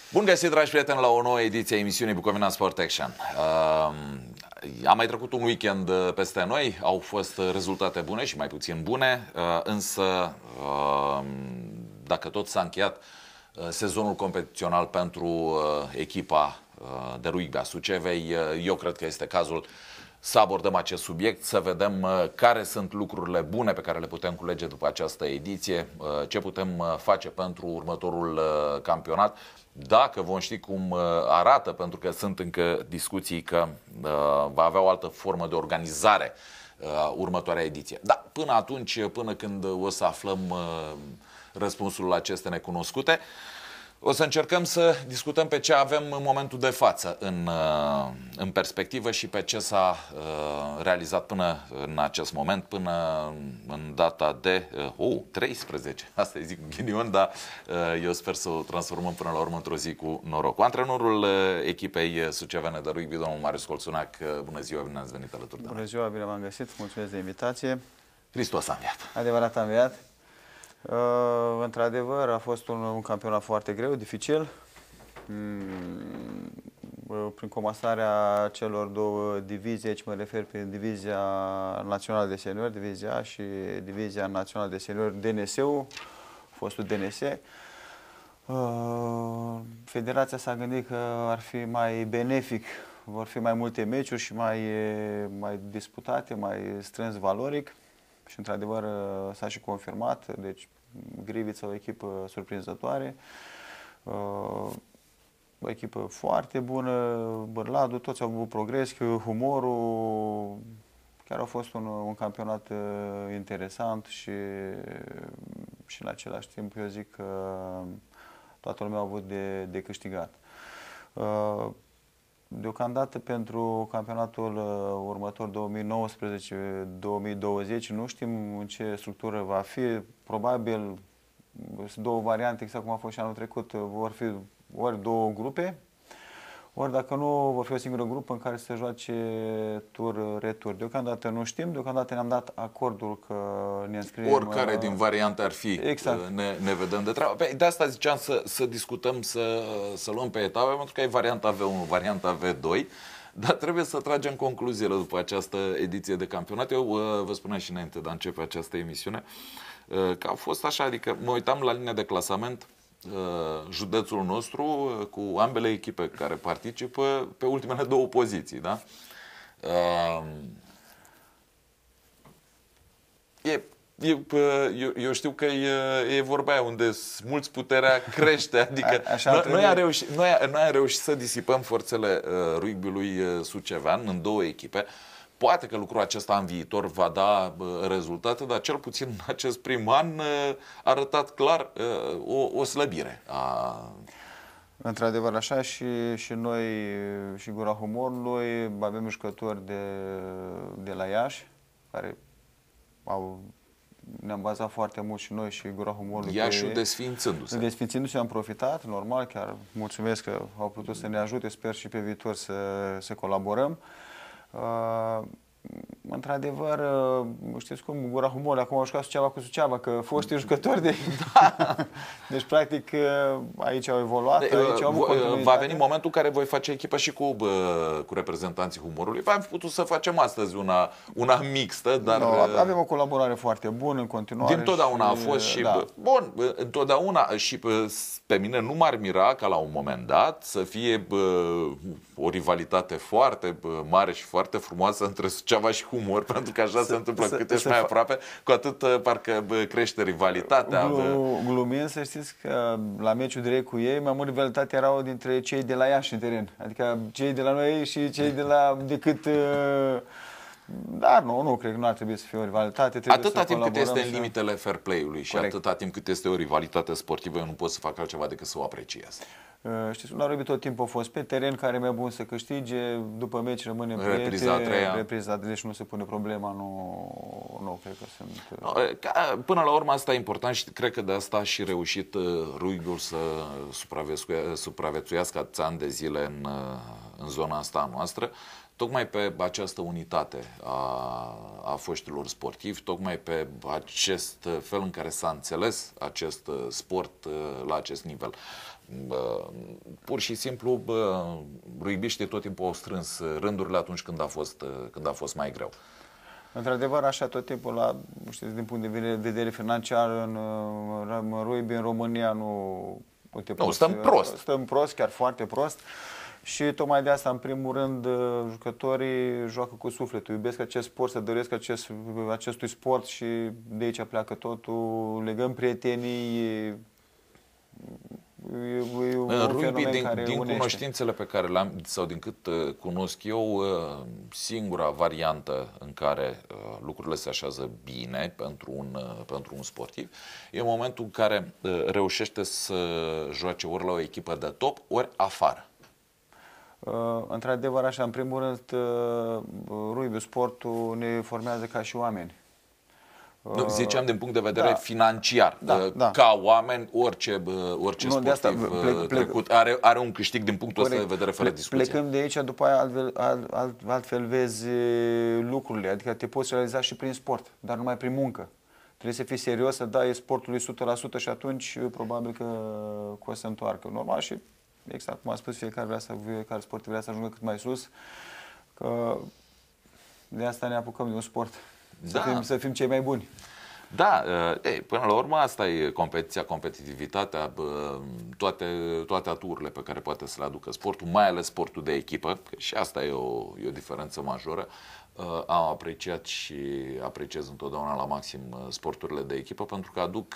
Bun găsit, dragi prieteni, la o nouă ediție a emisiunii Bucovina Sport Action. Am mai trecut un weekend peste noi, au fost rezultate bune și mai puțin bune, însă dacă tot s-a încheiat sezonul competițional pentru echipa de rugby a Sucevei, eu cred că este cazul să abordăm acest subiect, să vedem care sunt lucrurile bune pe care le putem culege după această ediție, ce putem face pentru următorul campionat, dacă vom ști cum arată, pentru că sunt încă discuții că va avea o altă formă de organizare următoarea ediție. Da, până atunci, până când o să aflăm răspunsul la aceste necunoscute, o să încercăm să discutăm pe ce avem în momentul de față în perspectivă și pe ce s-a realizat până în acest moment, până în data de 13. Asta e zic ghinion, dar eu sper să o transformăm până la urmă într-o zi cu noroc. Cu antrenorul echipei sucevene de rugby, domnul Marius Colțunac, bună ziua, bine ați venit alături de noi. Bună ziua, bine v-am găsit, mulțumesc de invitație. Hristos a înviat. Adevărat a înviat. Într-adevăr, a fost un campionat foarte greu, dificil. Prin comasarea celor două divizii, aici mă refer pe Divizia Națională de Seniori, Divizia A și Divizia Națională de Seniori, DNS-ul, fostul DNS. Federația s-a gândit că ar fi mai benefic, vor fi mai multe meciuri și mai disputate, mai strâns valoric. Și într-adevăr s-a și confirmat, deci Grivița o echipă surprinzătoare, o echipă foarte bună, Bârladu, toți au avut progres, Humorul, chiar a fost un campionat interesant și în același timp eu zic că toată lumea a avut de câștigat. Deocamdată pentru campionatul următor 2019-2020 nu știm în ce structură va fi. Probabil sunt două variante, exact cum a fost și anul trecut, vor fi ori două grupe, ori dacă nu, vor fi o singură grupă în care să joace tur-retur. Deocamdată nu știm, deocamdată ne-am dat acordul că ne înscriem. Oricare din variante ar fi, exact. ne vedem de treabă. De asta ziceam să discutăm, să luăm pe etape, pentru că ai varianta V1, varianta V2, dar trebuie să tragem concluziile după această ediție de campionat. Eu vă spuneam și înainte de a începe această emisiune că a fost așa, adică mă uitam la linia de clasament, județul nostru cu ambele echipe care participă pe ultimele două poziții, da? Eu știu că e vorba aia unde mulți puterea crește, adică noi am reușit să disipăm forțele rugby-ului sucevean în două echipe. Poate că lucrul acesta în viitor va da rezultate, dar cel puțin în acest prim an a arătat clar o slăbire. Într-adevăr așa și noi și Gura Humorului avem jucători de la Iași, care ne-am bazat foarte mult și noi și Gura Humorului. Iașiul desființându-se. Desființându-se am profitat, normal, chiar mulțumesc că au putut să ne ajute, sper și pe viitor să colaborăm. Într-adevăr, știți cum, Gura Humorului acum au jucat Suceava cu Suceava, că foștii jucători de... Deci, practic, aici au evoluat, aici au avut continuitate. Va veni momentul în care voi face echipă și cu reprezentanții Humorului. V-am putut să facem astăzi una mixtă, dar... Avem o colaborare foarte bună în continuare. Dintotdeauna a fost și... Da. Bun, întotdeauna și pe mine nu m-ar mira ca la un moment dat să fie o rivalitate foarte mare și foarte frumoasă între Suceava și Humor, pentru că așa se întâmplă, cât ești mai aproape, cu atât parcă crește rivalitatea. Glumind, să știți că la meciul direct cu ei, mai mult rivalitate erau dintre cei de la Iași în teren. Adică cei de la noi și cei de la... decât... Dar nu cred că nu ar trebui să fie o rivalitate. Atâta timp cât este în limitele fair play-ului și atâta timp cât este o rivalitate sportivă, eu nu pot să fac altceva decât să o apreciez. Știți, la rugby tot timpul a fost pe teren, care e mai bun să câștige, după meci rămâne repriza a treia. Repriza, deci nu se pune problema, nu cred că sunt... Până la urmă asta e important și cred că de asta a și reușit rugby-ul să supraviețuiască atâția ani de zile în zona asta a noastră, tocmai pe această unitate a foștilor sportivi, tocmai pe acest fel în care s-a înțeles acest sport la acest nivel. Pur și simplu rugbiștii tot timpul au strâns rândurile atunci când a fost mai greu. Într-adevăr, așa tot timpul, știți, din punct de vedere financiar, în rugby în România stăm prost. Stăm prost, chiar foarte prost. Și tocmai de asta, în primul rând, jucătorii joacă cu sufletul, iubesc acest sport, se doresc acestui sport și de aici pleacă totul, legăm prietenii. În rugby, din cunoștințele pe care le-am, sau din cât cunosc eu, singura variantă în care lucrurile se așează bine pentru un sportiv e momentul în care reușește să joace ori la o echipă de top, ori afară. Într-adevăr, așa, în primul rând, rugby, sportul ne formează ca și oameni. Ziceam din punct de vedere financiar. Ca oameni, orice sportiv trecut are un câștig din punctul ăsta de vedere fără discuție. Plecând de aici, după aia altfel vezi lucrurile. Adică te poți realiza și prin sport, dar numai prin muncă. Trebuie să fii serios, să dai sportului 100% și atunci probabil că o să întoarcă. Normal și exact cum a spus, fiecare sportiv vrea să ajungă cât mai sus. Că de asta ne apucăm de un sport. Să fim cei mai buni. Da, până la urmă asta e competiția, competitivitatea, toate aturile pe care poate să le aducă sportul, mai ales sportul de echipă, că și asta e o diferență majoră. Am apreciat și apreciez întotdeauna la maxim sporturile de echipă pentru că aduc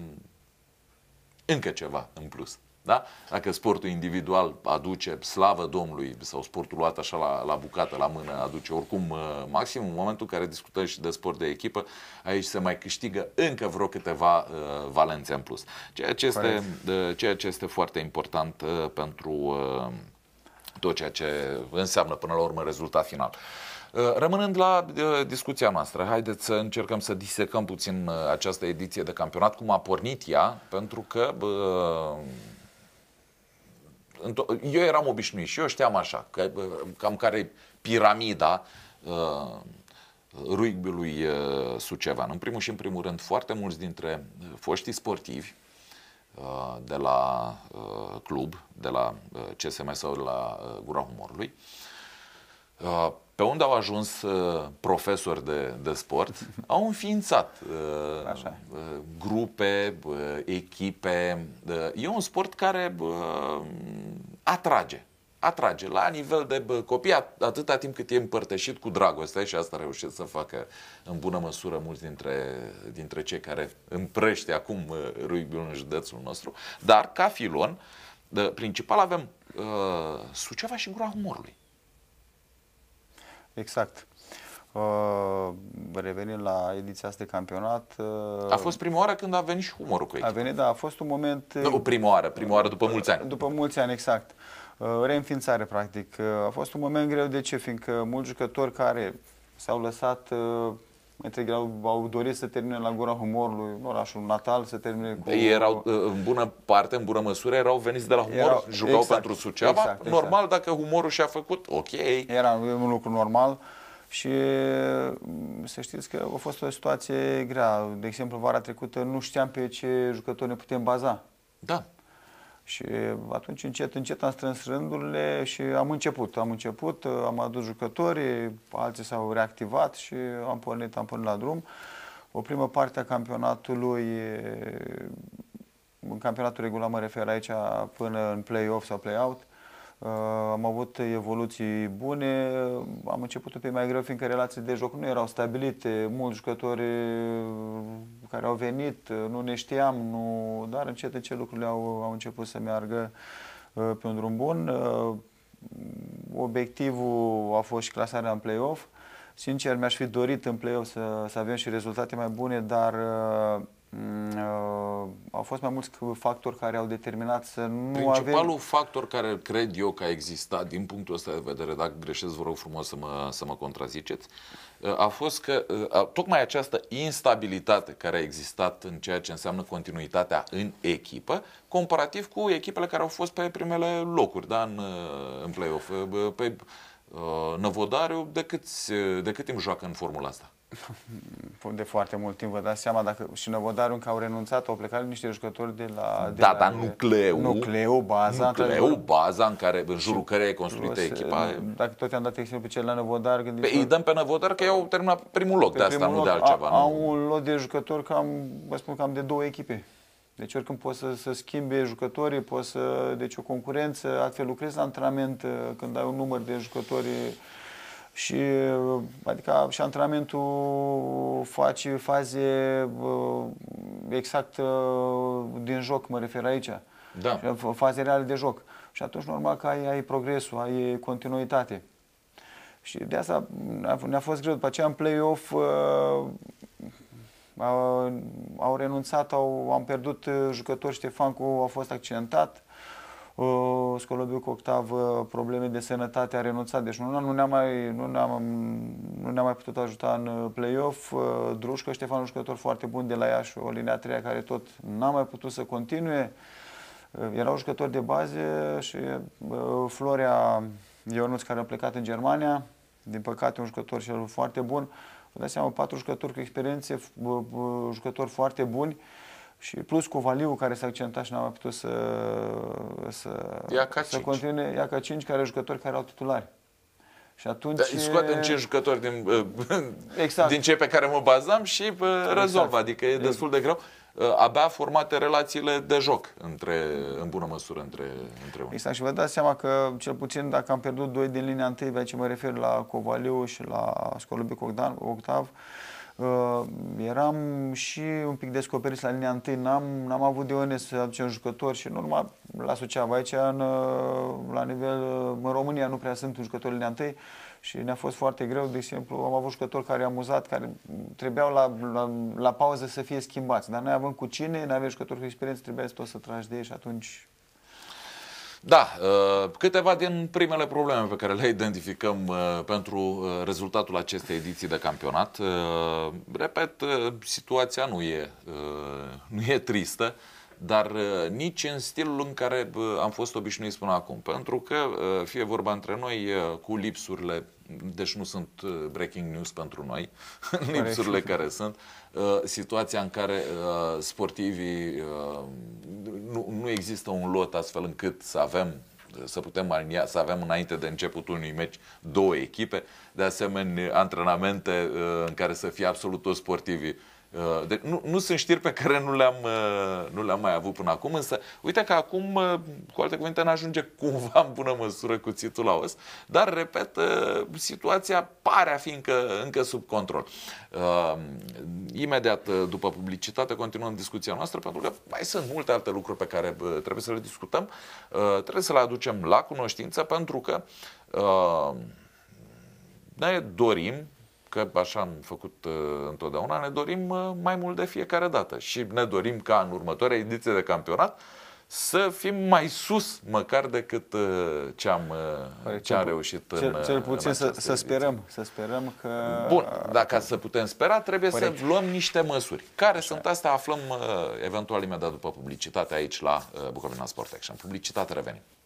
încă ceva în plus. Da? Dacă sportul individual aduce, slavă Domnului, sau sportul luat așa la bucată, la mână, aduce oricum maxim, în momentul în care discutăm și de sport de echipă, aici se mai câștigă încă vreo câteva valențe în plus. Ceea ce este foarte important pentru tot ceea ce înseamnă până la urmă rezultat final. Rămânând la discuția noastră, haideți să încercăm să disecăm puțin această ediție de campionat, cum a pornit ea, pentru că eu eram obișnuit și eu știam așa, cam care e piramida rugby-ului sucevan. În primul și în primul rând, foarte mulți dintre foștii sportivi de la club, de la CSM sau de la Gura Humorului, pe unde au ajuns profesori de sport, au înființat grupe, echipe. E un sport care atrage la nivel de copii atâta timp cât e împărtășit cu dragoste și asta reușesc să facă în bună măsură mulți dintre cei care împrăște acum rugby-ul în județul nostru, dar ca filon principal avem Suceava și Gura Humorului. Exact. Revenind la ediția asta de campionat... A fost prima oară când a venit și Humorul cu echipa. A venit, da, a fost un moment... Nu, prima oară după mulți ani. După mulți ani, exact. Reînființare, practic. A fost un moment greu, de ce? Fiindcă mulți jucători care s-au lăsat, au dorit să termine la Gura Humorului, în orașul natal, să termine cu... Ei erau, în bună măsură, erau veniți de la Humor, jucau pentru Suceava. Exact. Normal, dacă Humorul și-a făcut, ok. Era un lucru normal. Și să știți că a fost o situație grea. De exemplu, vara trecută nu știam pe ce jucători ne putem baza. Da. Și atunci încet am strâns rândurile și am început, am adus jucători, alții s-au reactivat și am pornit la drum. O primă parte a campionatului, în campionatul regulat mă refer aici până în play-off sau play-out, am avut evoluții bune, am început un pic mai greu, fiindcă relațiile de joc nu erau stabilite, mulți jucători care au venit, nu ne știam, dar încet lucrurile au început să meargă pe un drum bun. Obiectivul a fost și clasarea în play-off. Sincer, mi-aș fi dorit în play-off să avem și rezultate mai bune, dar au fost mai mulți factori care au determinat să nu Principalul factor care cred eu că a existat din punctul ăsta de vedere, dacă greșesc, vă rog frumos să mă contraziceți, a fost că tocmai această instabilitate care a existat în ceea ce înseamnă continuitatea în echipă, comparativ cu echipele care au fost pe primele locuri, da, în play-off. Pe Năvodariu, de cât timp joacă în formula asta? De foarte mult timp, vă dați seama, dacă și Năvodarul încă au renunțat, au plecat niște jucători de la... Da, dar nucleul, baza în jurul căreia e construită echipa. Dacă tot i-am dat exemplu pe cel la Năvodar, gândiți-vă... Îi dăm pe Năvodar că i-au terminat primul loc, de asta, nu de altceva. Au un lot de jucători, vă spun, cam de 2 echipe. Deci oricând poți să schimbe jucătorii, deci o concurență, altfel lucrezi la antrenament când ai un număr de jucători și adică și antrenamentul faci faze exact din joc, mă refer aici. Da. Faze reale de joc. Și atunci normal că ai progresul, ai continuitate. Și de asta ne-a fost greu. După aceea în play-off au renunțat, am pierdut jucători. Ștefancu a fost accidentat, Scolobiu cu Octav probleme de sănătate, a renunțat, deci nu ne-a mai putut ajuta în play-off. Drușcă, Ștefan, un jucător foarte bun de la Iași, o linie a treia care tot n-a mai putut să continue. Erau jucători de bază și Florea Ionuț, care a plecat în Germania, din păcate un jucător și el foarte bun. Vă dați seama, 4 jucători cu experiențe, jucători foarte buni și plus cu Valiu, care s-a accidentat și n-a mai putut să continue. Iaca 5, care jucători care au titulari. Și atunci... Da, scoatem 5 jucători din cei pe care mă bazam și rezolv. Adică e destul de greu. Abia formate relațiile de joc în bună măsură între unii. Exact. Și vă dați seama că cel puțin dacă am pierdut 2 din linia întâi, pe ce mă refer la Covaliu și la Scolobiu Octav, eram și un pic descoperiți la linia întâi, n-am avut de unde să aducem jucători și nu numai la Suceava, aici la nivel în România nu prea sunt jucători în linia întâi și ne-a fost foarte greu. De exemplu, am avut jucători care i-am amuzat, care trebuiau la pauză să fie schimbați, dar noi avem cu cine, noi avem jucători cu experiență, trebuia tot să tragi de ei și atunci... Da, câteva din primele probleme pe care le identificăm pentru rezultatul acestei ediții de campionat. Repet, situația nu e tristă, dar nici în stilul în care am fost obișnuiți până acum. Pentru că, fie vorba între noi, cu lipsurile, deci nu sunt breaking news pentru noi, lipsurile care sunt, situația în care sportivii, nu există un lot astfel încât să putem alinia, să avem înainte de începutul unui meci 2 echipe, de asemenea antrenamente în care să fie absolut toți sportivii. Deci nu sunt știri pe care nu le-am mai avut până acum, însă uite că acum, cu alte cuvinte, n-ajunge cumva în bună măsură cuțitul la os, dar, repet, situația pare a fi încă sub control. Imediat după publicitate continuăm discuția noastră, pentru că mai sunt multe alte lucruri pe care trebuie să le discutăm, trebuie să le aducem la cunoștință, pentru că ne dorim, că așa am făcut întotdeauna, ne dorim mai mult de fiecare dată și ne dorim ca în următoarea ediție de campionat să fim mai sus măcar decât ce am reușit cel puțin să sperăm că... Bun, dar ca să putem spera trebuie să luăm niște măsuri. Care sunt astea? Aflăm eventual imediat după publicitate aici la Bucovina Sport Action. Publicitate, revenim.